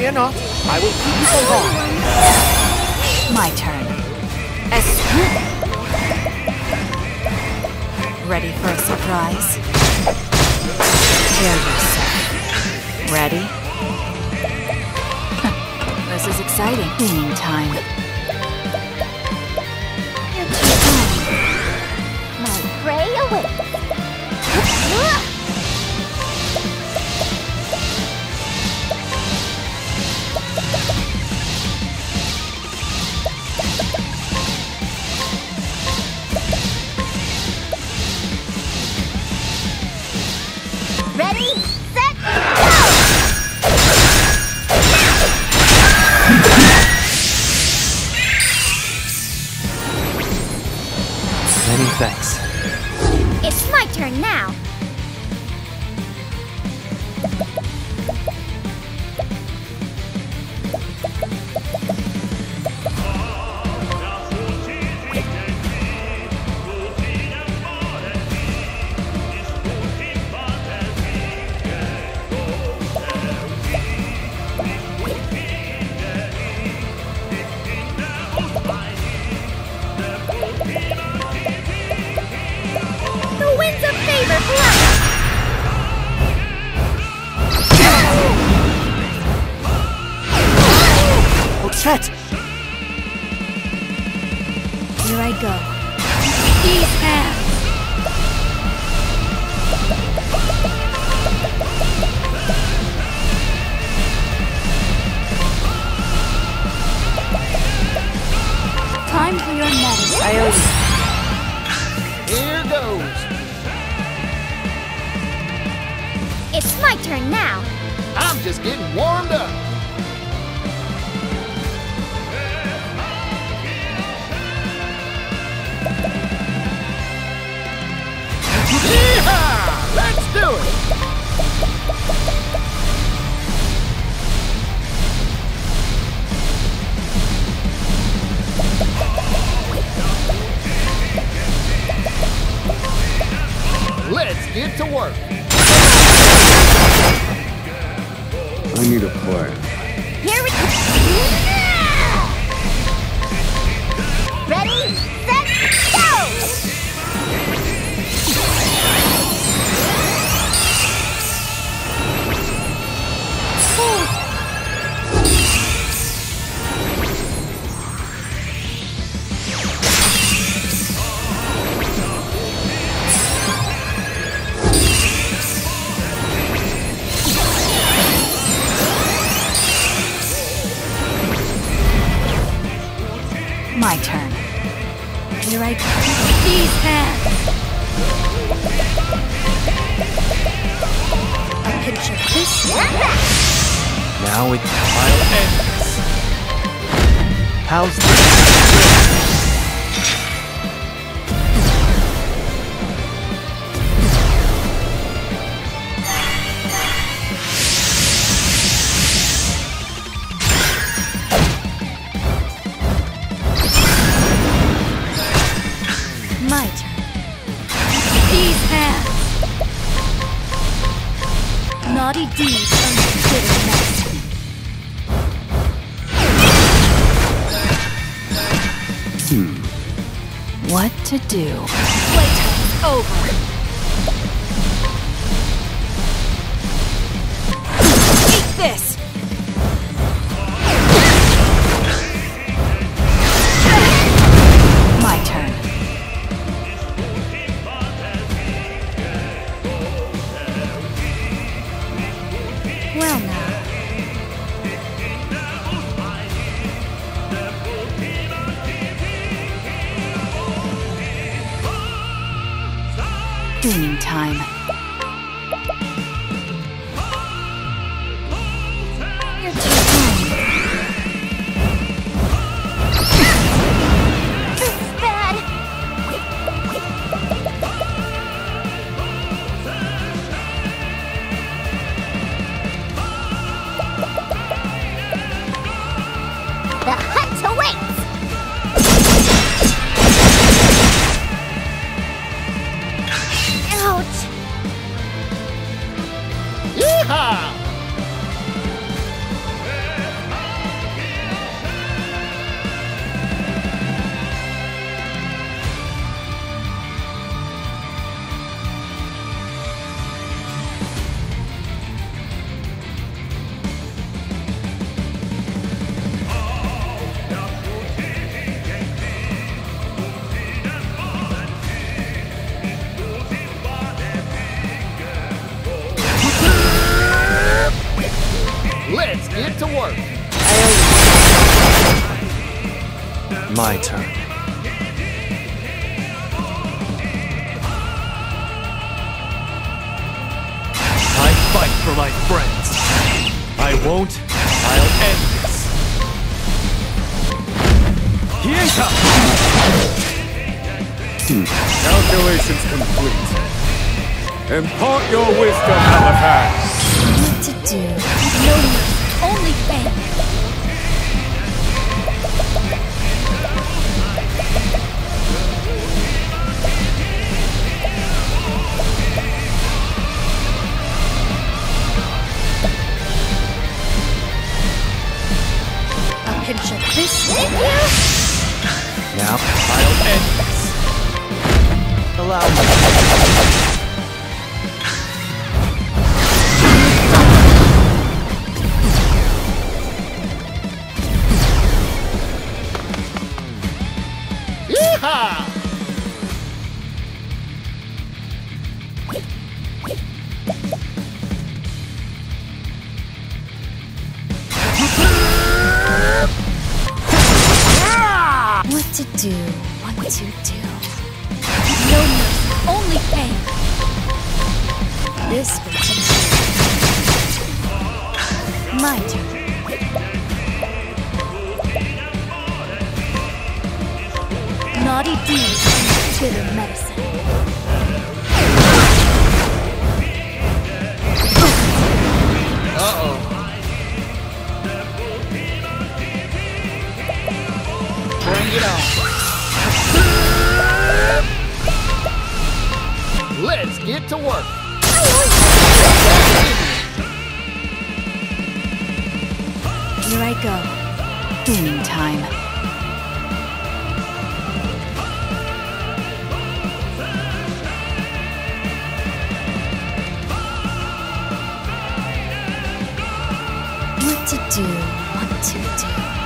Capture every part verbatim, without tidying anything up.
Fear not, I will keep you from harm. My turn. Escape. Ready for a surprise? Prepare yourself. Ready? This is exciting. Cleaning time. My prey awaits. Ready, set, go! Many thanks. It's my turn now. The winds of favor blow! Otret! Here I go. These hands! Time for your medicine. I owe Here goes. It's my turn now. I'm just getting warmed up. Yeehaw! Let's do it! Let's get to work. I need a plan. Here we go. Ready, set, go! My turn. Here I go. These hands. A pinch of this and that. Now it's I'll end this. How's this? My turn. These hands. Naughty deeds unconsidered medicine. Hmm. What to do? Playtime's over. Eat this! My turn. Well now. Cleaning time. You're too kind. This is bad. The hunt awaits! Ouch! My turn. I fight for my friends. I won't. I'll end this. Hienta! Calculations complete. Impart your wisdom on the past. What to do? No mercy, only pain. A pinch of this in you? Now I'll end this. Allow me. Yeehaw! What to do? What to do? No mercy, only pain. This will teach you. My turn. Naughty deeds and bitter medicine. Uh-oh. Bring it on. Let's get to work. Here I go. Cleaning time. What to do? What to do?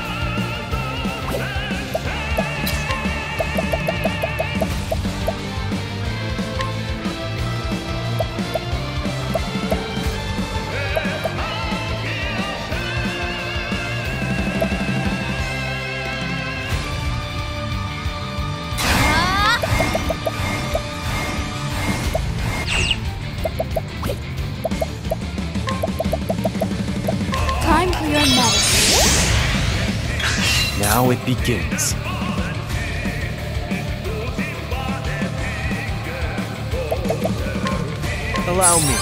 Time for your medicine. Now it begins. Allow me.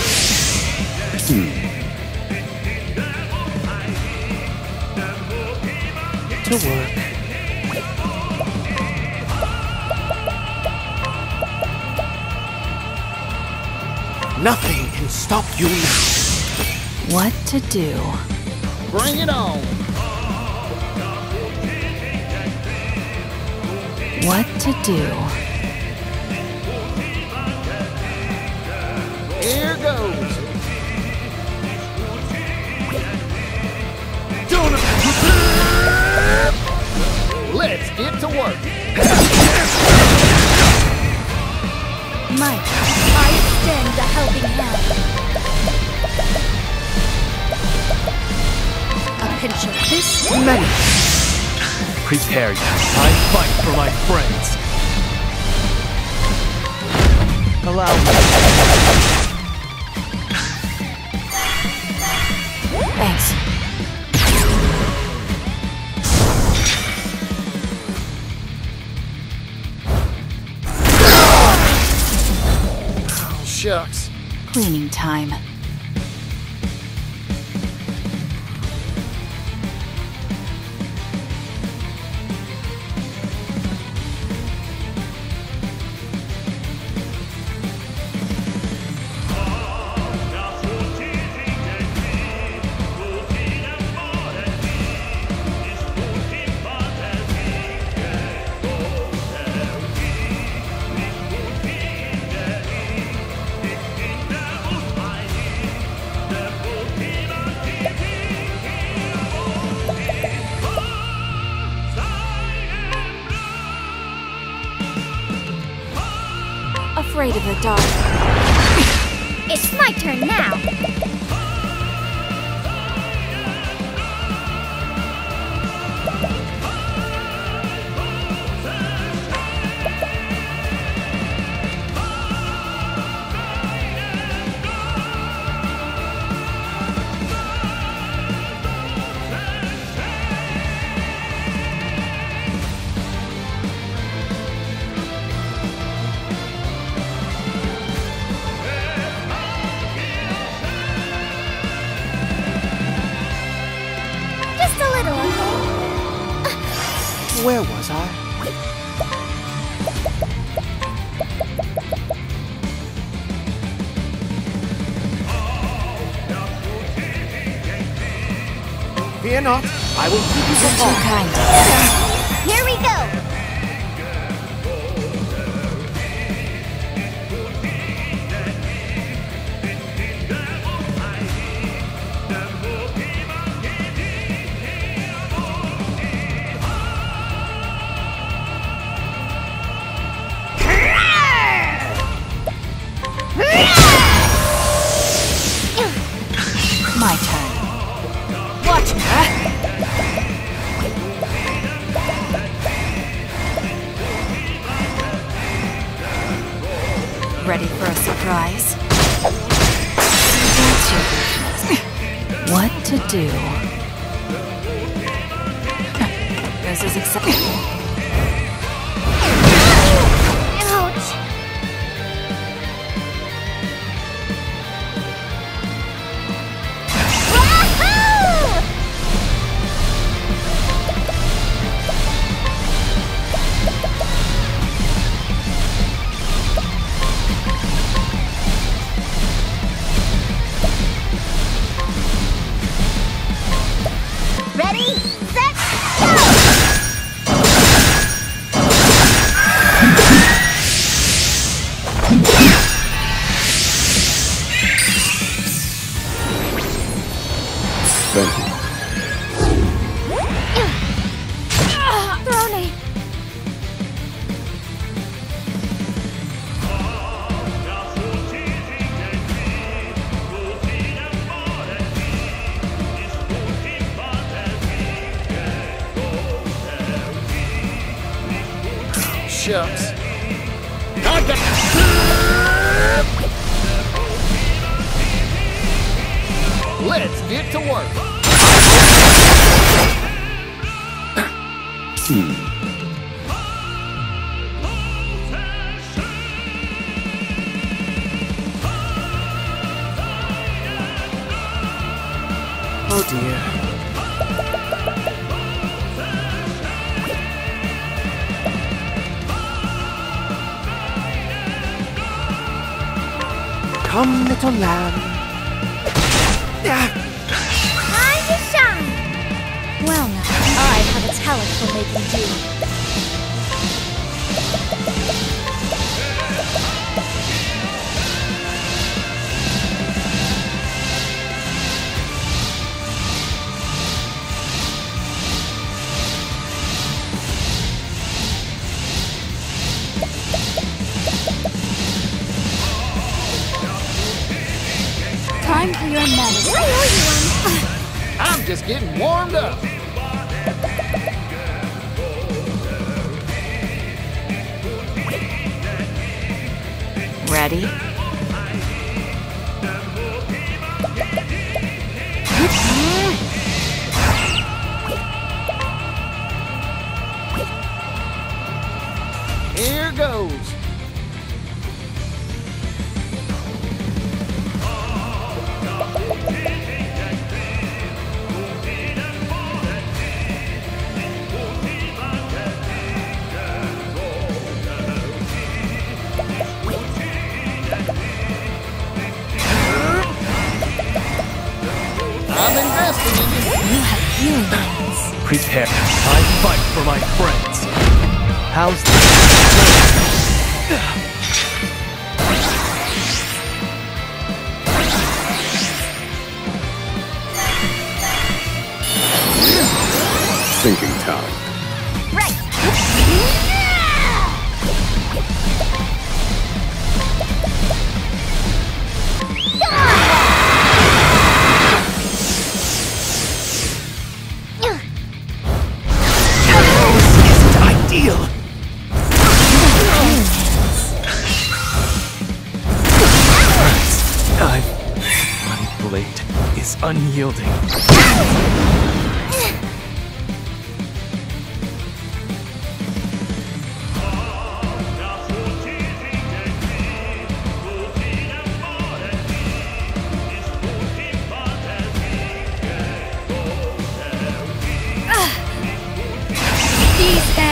To work. Nothing can stop you now. What to do? Bring it on. What to do? Here goes. Let's get to work. Mike, I extend a helping hand. A pinch of this. Many. Prepare you. I fight for my friends. Allow me. Thanks. Shucks. Cleaning time. Afraid of the dark. It's my turn now. Where was I? Fear not, I will keep you from Too harm. kind. Here we go! My turn. Watch it! Ready for a surprise? That's your business. What to do? This is exciting. Ouch! Wahoo! Ready, set, go! Thank you. Throne. Shucks. Not that. Let's get to work. Oh dear. Come, little lamb. Ah, Time to shine! Well now, I have a talent for making do. Time for your medicine. I owe you one. I'm just getting warmed up. Ready? Here goes. I'm investing in you. You have healing hands. Prepare. I fight for my friends. How's this? Thinking time. Right. Ideal. I've... My blade is unyielding. These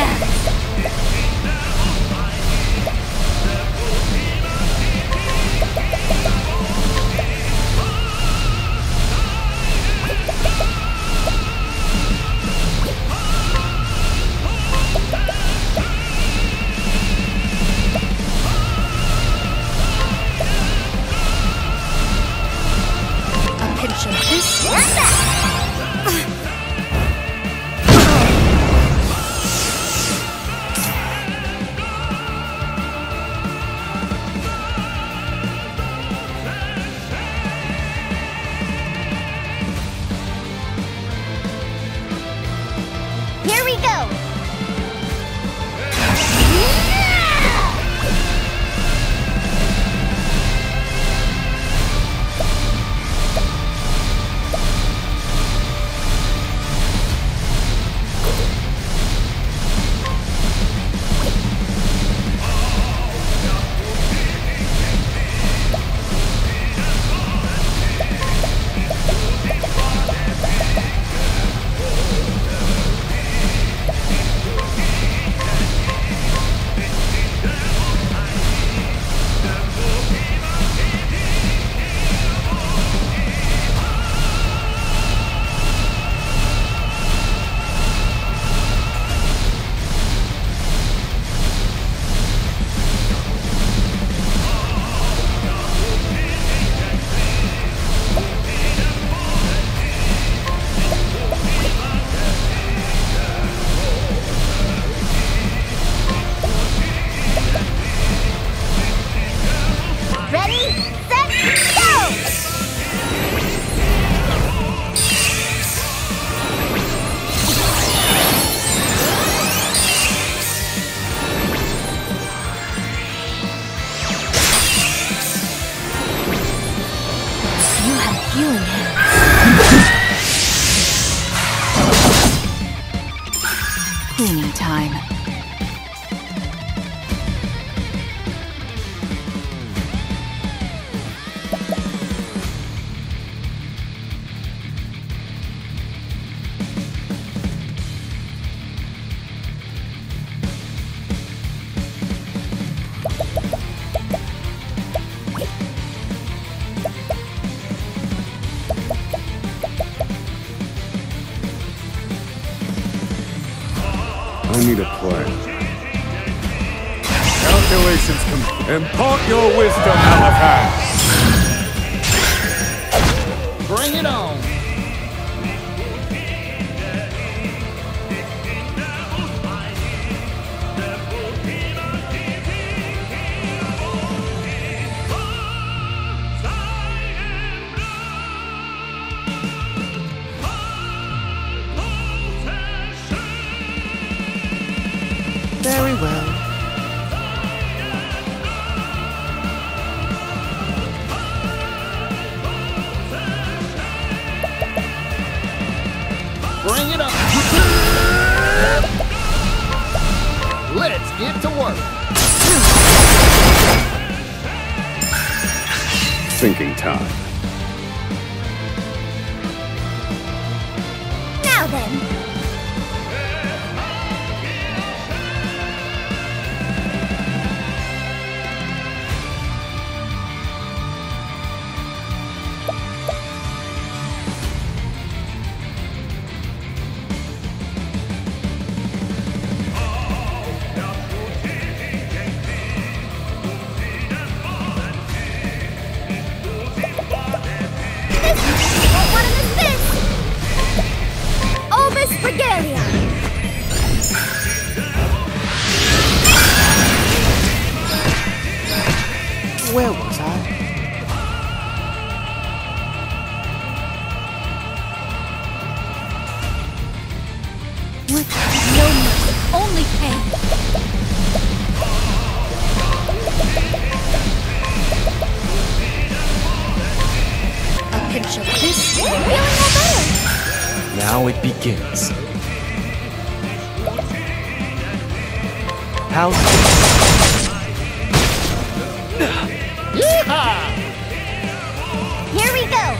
cleaning time. I need a plan. Calculations complete. Impart your wisdom, Alakhan. Bring it on. Very well. Bring it on. Let's get to work. Thinking time. Now then. Won't wanna miss this! Obus Regalia! Where was I? What? No mercy, only pain. A pinch of this, I'm feeling all better. Now it begins. How's Yeehaw! Here we go.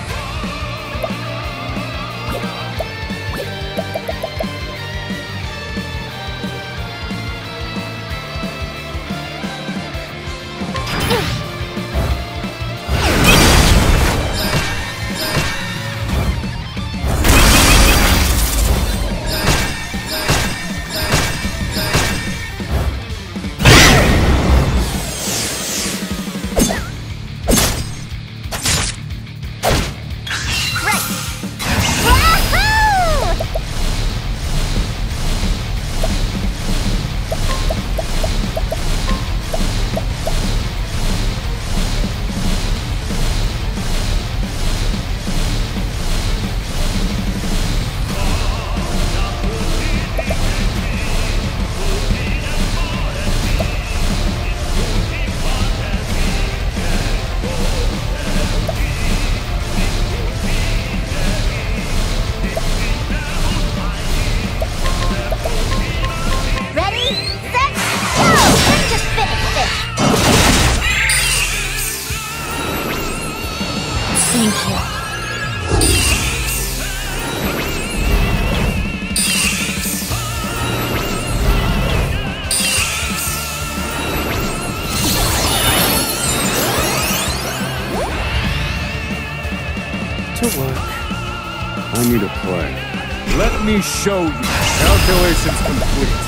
Thank you. To work. I need a plan. Let me show you. Calculations complete.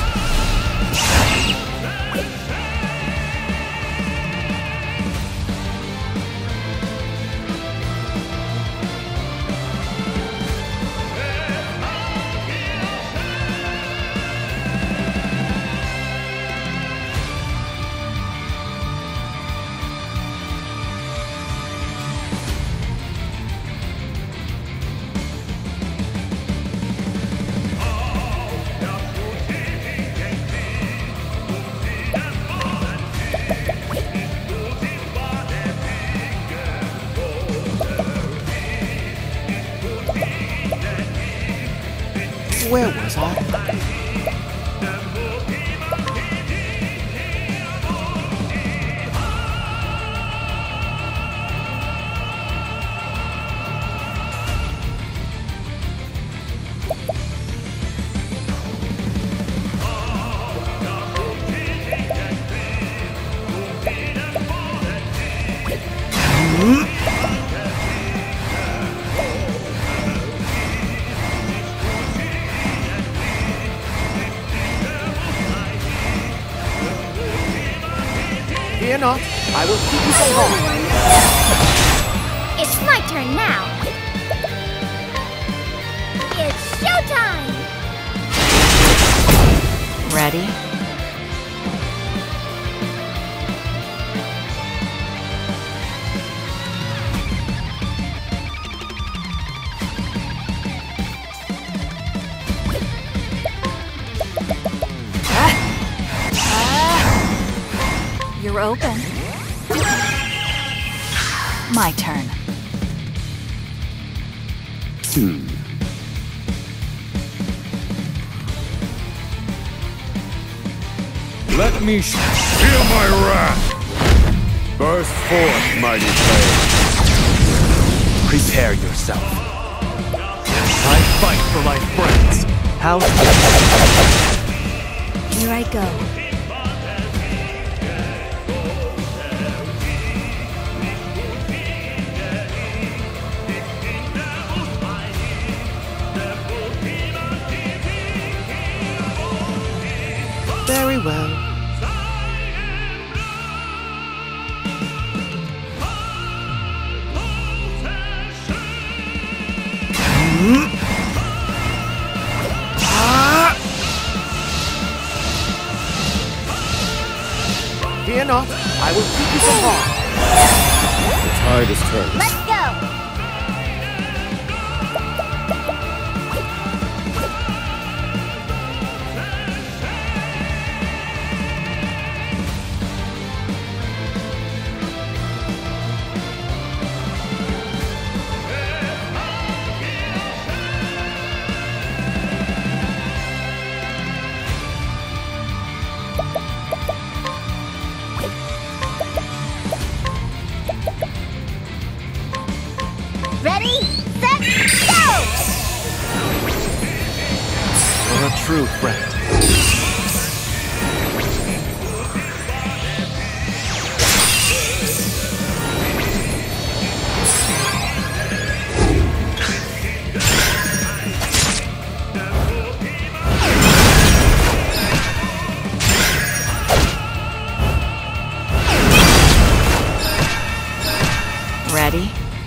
Where was I? Fear not, I will keep you from harm. It's my turn now. It's showtime! Ready? You're open. My turn. Hmm. Let me sh- Feel my wrath! Burst forth, mighty blade. Prepare yourself. I fight for my friends. How? Here I go. Very well. Fear not, I will keep you from harm. The tide is turned. Let's go! Ready, set, go! You're a true friend. Ready?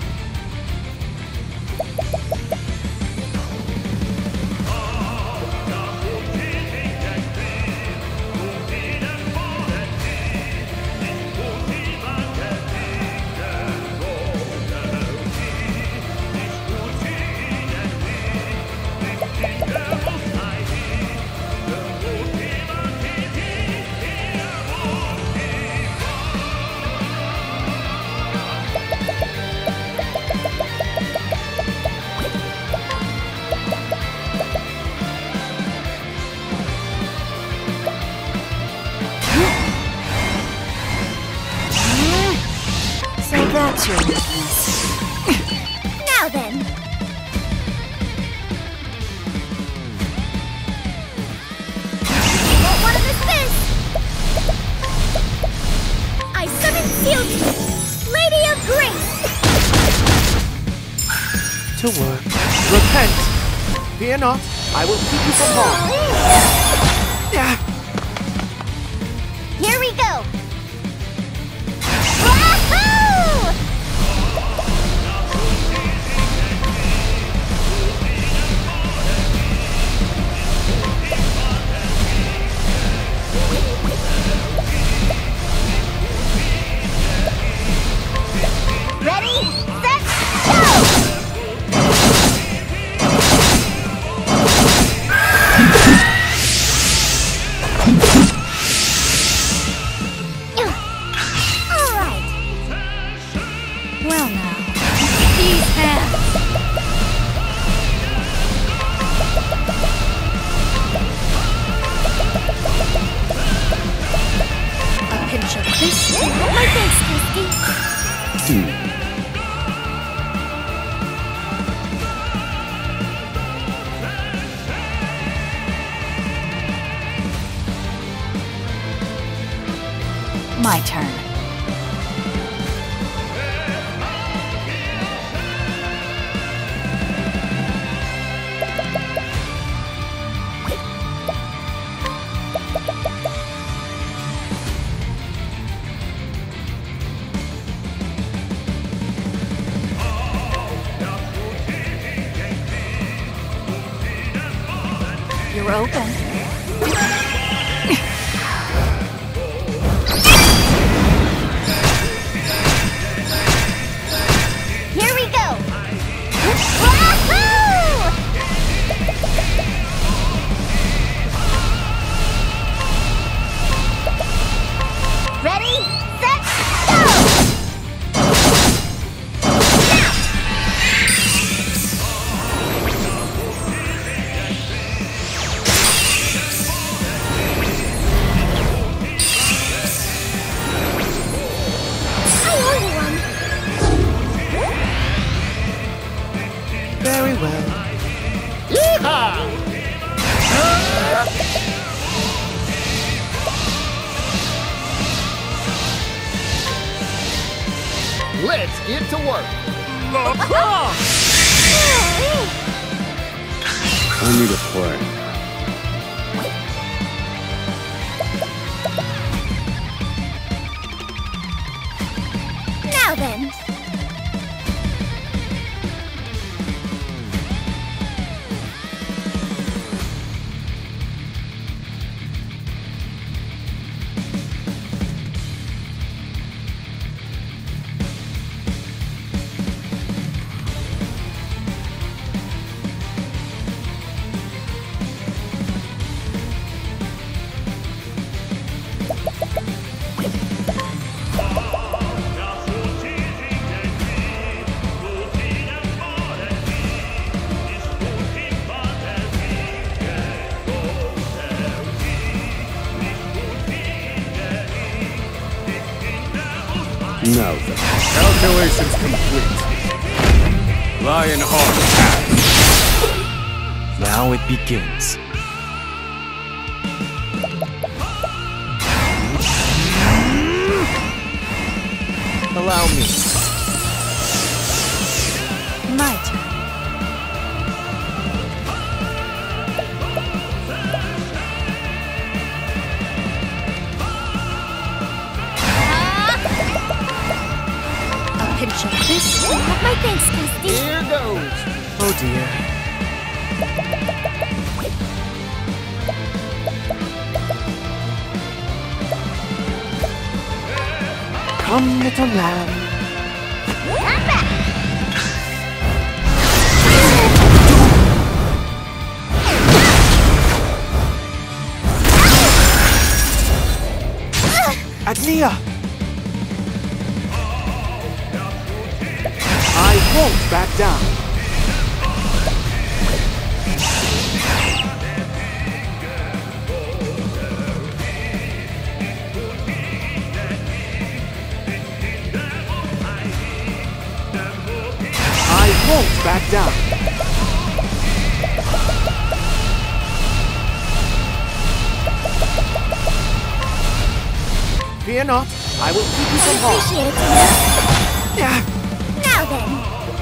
So that's your weakness. Now then. Won't want to miss this! I summon Sealed, Lady of Grace! To work. Repent! Fear not, I will keep you from harm. Yeah. Here we go! Wahoo! Ready, set, go! All right. Well now. These hands. do. My turn. You're open. Here we go! Wahoo! Ready, set, go! I owe you one. Very well. Yeehaw! Let's get to work. I need a plan. Now then. Now then, calculations complete. Lionheart pass. Now it begins. Allow me. My turn. A pinch of this. Have my thanks, Casty. Here goes. Oh dear. Come, little lamb. I'm back. Agnia! I won't back down. I won't back down. Fear not, I will keep you from harm. Appreciate it. Yeah. Now then.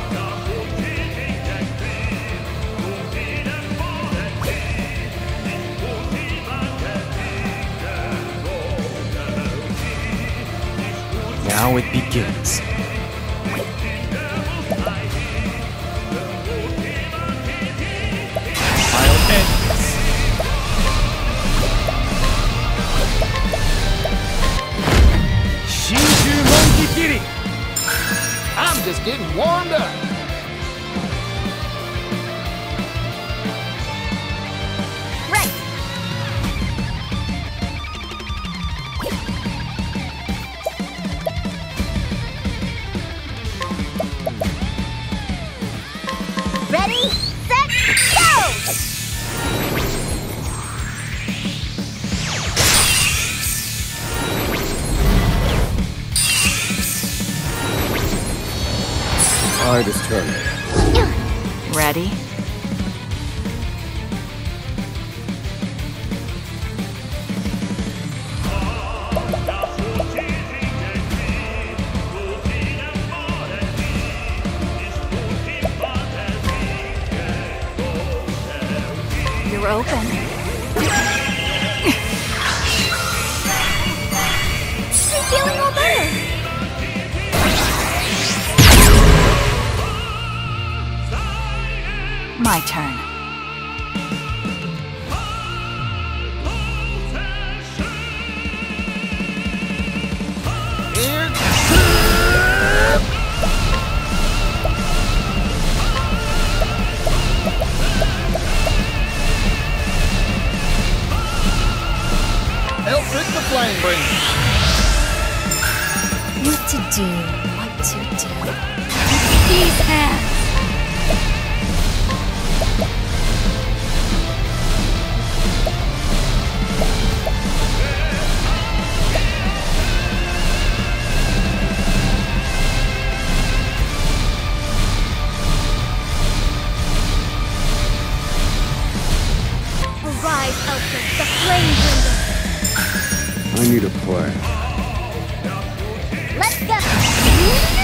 Now it begins. I'll end this. Shinju Monkey Kitty! I'm just getting warmed up. Right. Ready, set, go! tide is turning. Ready? You're open. I'm feeling all better. My turn. Here. Eldritch the Flame Bringer. What to do? What to do? These hands. Arise, Eldritch, the Flame Bringer. I need a plan. Let's go.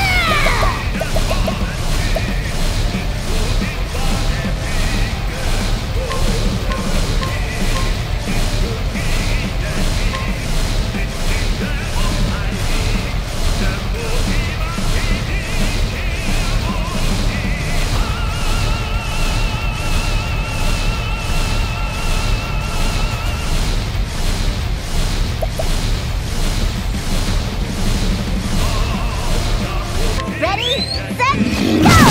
Ready, set, go!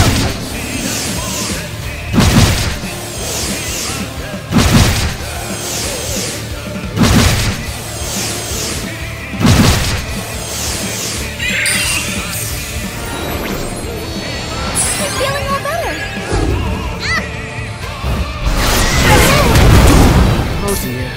I'm feeling all better. Oh dear.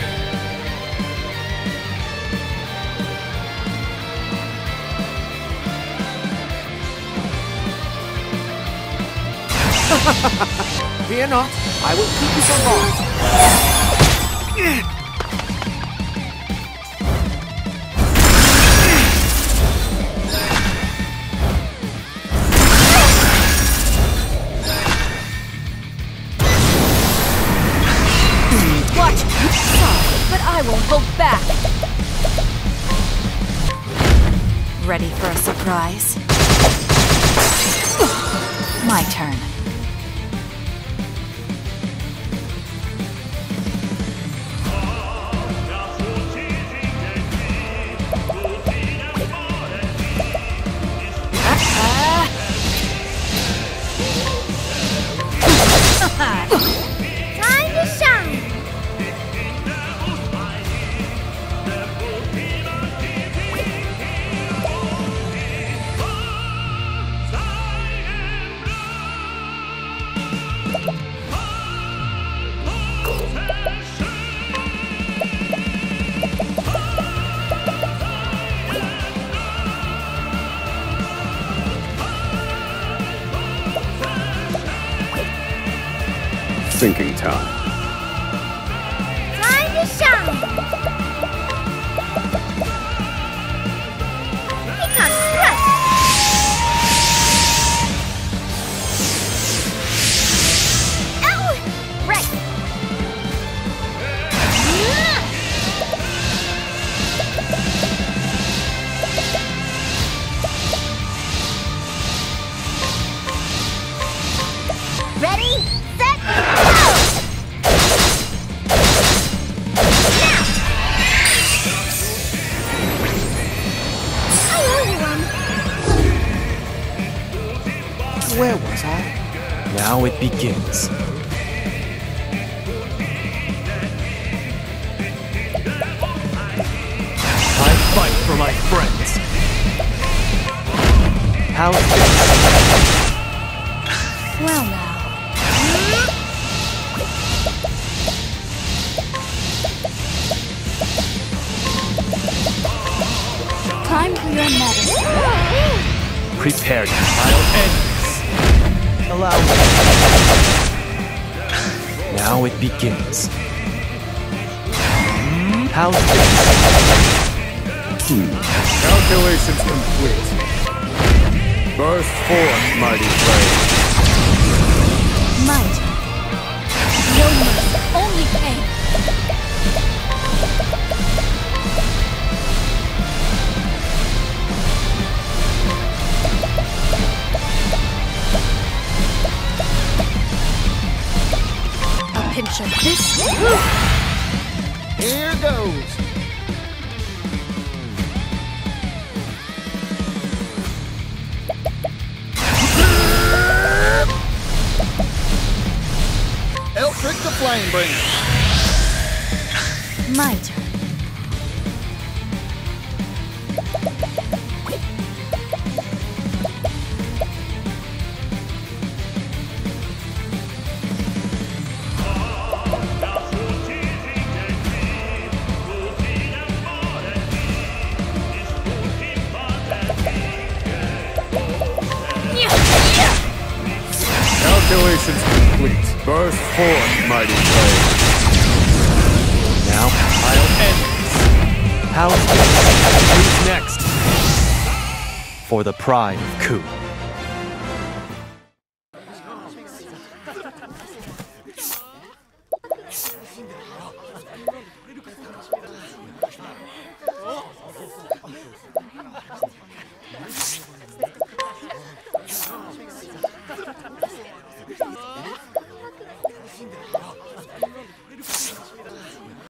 Fear not, I will keep you from harm. Watch. Sorry, but I won't hold back. Ready for a surprise? My turn. Time to shine. Thinking time. Time to shine. Peacock Strut. Oh, right. Ready, set, go! I owe you one. Where was I? Now it begins. I fight for my friends. How? Well now. Time for your medicine. Prepare you. I'll end this. Allow me. Now it begins. How's this? Calculations complete. Burst forth, mighty flame. Might. No mercy, only pain. A pinch of this. Here goes. Eldrick the Flamebringer. My turn. Calculations complete. Burst forth, mighty flame. Now I'll end this. How's this? Who's next? For the pride of Ku.